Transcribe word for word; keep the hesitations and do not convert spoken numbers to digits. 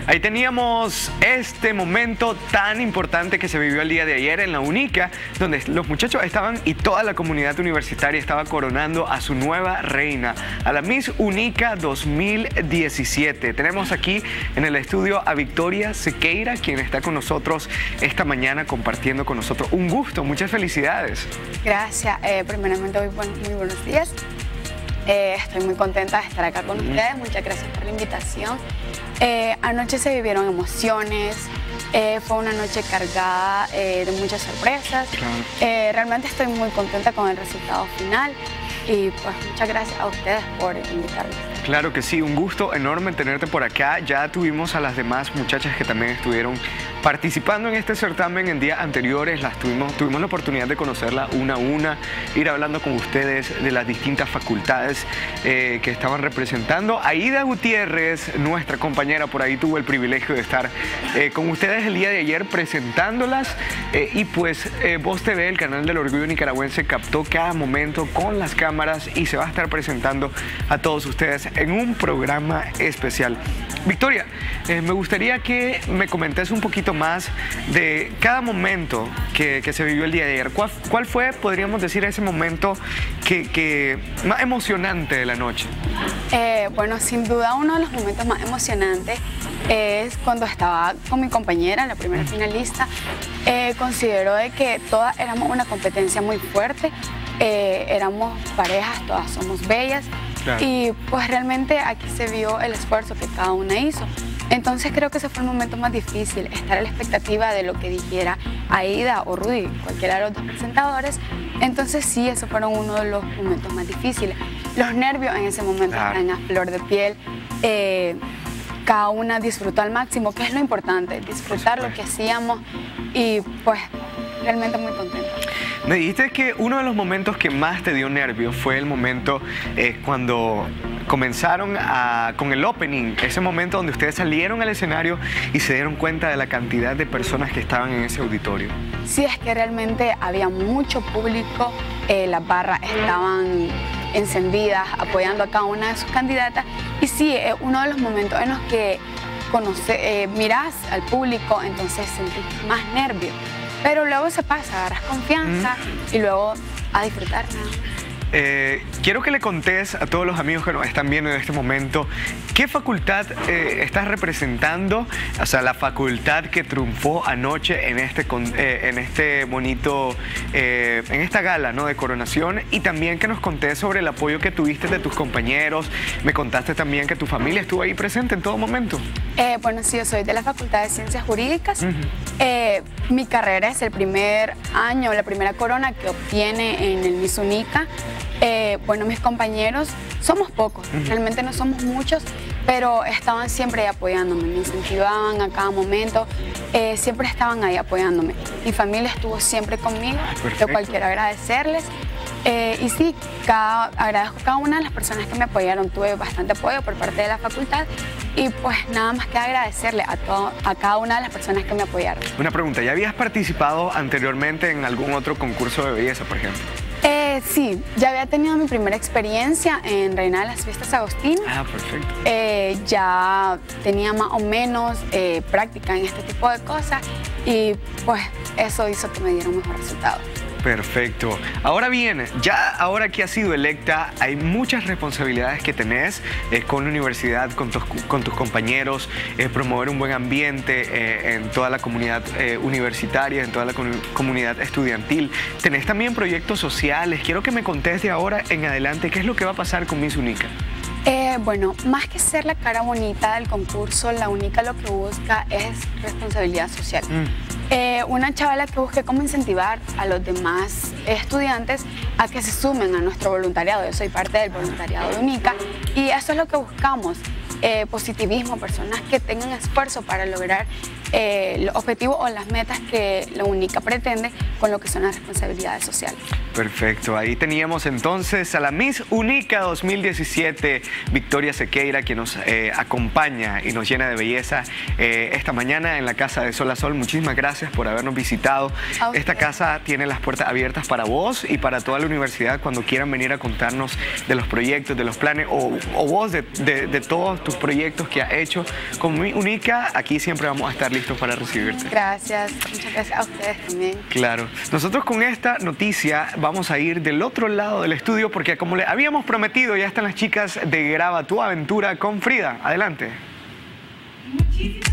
Ahí teníamos este momento tan importante que se vivió el día de ayer en la UNICA, donde los muchachos estaban y toda la comunidad universitaria estaba coronando a su nueva reina, a la Miss UNICA dos mil diecisiete. Tenemos aquí en el estudio a Victoria Sequeira, quien está con nosotros esta mañana compartiendo con nosotros. Un gusto, muchas felicidades. Gracias. Eh, primeramente, muy, buen, muy buenos días. Eh, estoy muy contenta de estar acá con mm. ustedes. Muchas gracias por la invitación. Eh, anoche se vivieron emociones. Eh, fue una noche cargada eh, de muchas sorpresas. Claro. Eh, realmente estoy muy contenta con el resultado final. Y pues muchas gracias a ustedes por invitarme. Claro que sí, un gusto enorme tenerte por acá. Ya tuvimos a las demás muchachas que también estuvieron participando en este certamen en días anteriores. Las tuvimos, tuvimos la oportunidad de conocerla una a una, ir hablando con ustedes de las distintas facultades eh, que estaban representando. Aida Gutiérrez, nuestra compañera, por ahí tuvo el privilegio de estar eh, con ustedes el día de ayer presentándolas. Eh, y pues eh, Voz T V, el canal del Orgullo Nicaragüense, captó cada momento con las cámaras y se va a estar presentando a todos ustedes en un programa especial. Victoria, eh, me gustaría que me comentes un poquito más de cada momento que, que se vivió el día de ayer. ¿Cuál, cuál fue, podríamos decir, ese momento que, que más emocionante de la noche? Eh, bueno, sin duda uno de los momentos más emocionantes es cuando estaba con mi compañera, la primera finalista. Eh, considero de que todas éramos una competencia muy fuerte. Eh, éramos parejas, todas somos bellas. Claro. Y pues realmente aquí se vio el esfuerzo que cada una hizo. Entonces creo que ese fue el momento más difícil, estar a la expectativa de lo que dijera Aida o Rudy, cualquiera de los dos presentadores. Entonces sí, esos fueron uno de los momentos más difíciles. Los nervios en ese momento claro. están a flor de piel. Eh, cada una disfrutó al máximo, que es lo importante, disfrutar lo que hacíamos y pues realmente muy contenta. Me dijiste que uno de los momentos que más te dio nervios fue el momento eh, cuando comenzaron a, con el opening, ese momento donde ustedes salieron al escenario y se dieron cuenta de la cantidad de personas que estaban en ese auditorio. Sí, es que realmente había mucho público, eh, las barras estaban encendidas apoyando a cada una de sus candidatas y sí, es uno de los momentos en los que conoce, eh, mirás al público, entonces sentís más nervios. Pero luego se pasa, agarras confianza mm. y luego a disfrutar. Eh, quiero que le contés a todos los amigos que nos están viendo en este momento qué facultad eh, estás representando, o sea, la facultad que triunfó anoche en este, eh, en este bonito, eh, en esta gala, ¿no?, de coronación, y también que nos contés sobre el apoyo que tuviste de tus compañeros. Me contaste también que tu familia estuvo ahí presente en todo momento. Eh, bueno, sí, yo soy de la Facultad de Ciencias Jurídicas. Uh-huh. eh, mi carrera es el primer año, la primera corona que obtiene en el Miss UNICA. Eh, bueno, mis compañeros somos pocos, uh-huh. realmente no somos muchos, pero estaban siempre ahí apoyándome, me incentivaban a cada momento, eh, siempre estaban ahí apoyándome. Mi familia estuvo siempre conmigo, lo cual quiero agradecerles. Eh, y sí, cada, agradezco a cada una de las personas que me apoyaron, tuve bastante apoyo por parte de la facultad y pues nada más que agradecerle a, todo, a cada una de las personas que me apoyaron. Una pregunta, ¿ya habías participado anteriormente en algún otro concurso de belleza, por ejemplo? Eh, sí, ya había tenido mi primera experiencia en Reina de las Fiestas Agostino. Ah, perfecto. Eh, ya tenía más o menos eh, práctica en este tipo de cosas y pues eso hizo que me diera un mejor resultado. Perfecto. Ahora bien, ya ahora que has sido electa, hay muchas responsabilidades que tenés eh, con la universidad, con tus, con tus compañeros, eh, promover un buen ambiente eh, en toda la comunidad eh, universitaria, en toda la comunidad estudiantil. Tenés también proyectos sociales. Quiero que me contés de ahora en adelante qué es lo que va a pasar con Miss UNICA. Eh, bueno, más que ser la cara bonita del concurso, la UNICA lo que busca es responsabilidad social. Mm. Eh, una chavala que busque cómo incentivar a los demás estudiantes a que se sumen a nuestro voluntariado. Yo soy parte del voluntariado de UNICA y eso es lo que buscamos. Eh, positivismo, personas que tengan esfuerzo para lograr eh, los objetivos o las metas que la UNICA pretende con lo que son las responsabilidades sociales. Perfecto, ahí teníamos entonces a la Miss UNICA dos mil diecisiete, Victoria Sequeira, que nos eh, acompaña y nos llena de belleza eh, esta mañana en la Casa de Sol a Sol. Muchísimas gracias por habernos visitado. Esta casa tiene las puertas abiertas para vos y para toda la universidad cuando quieran venir a contarnos de los proyectos, de los planes o, o vos de, de, de todos tus tus proyectos que has hecho con Única. Aquí siempre vamos a estar listos para recibirte. Gracias, muchas gracias a ustedes también. Claro. Nosotros con esta noticia vamos a ir del otro lado del estudio porque como le habíamos prometido, ya están las chicas de Graba tu Aventura con Frida. Adelante. Muchísimas